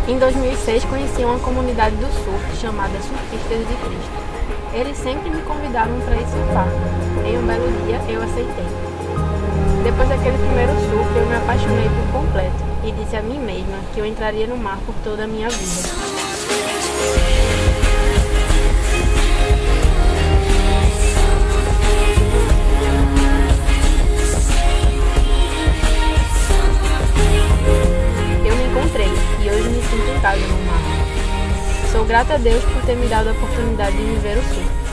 Em 2006, conheci uma comunidade do surf chamada Surfistas de Cristo. Eles sempre me convidavam para ir surfar. Em um belo dia, eu aceitei. Depois daquele primeiro surf, eu me apaixonei por completo e disse a mim mesma que eu entraria no mar por toda a minha vida. Eu me encontrei e hoje me sinto em casa no mar. Sou grata a Deus por ter me dado a oportunidade de viver o surf.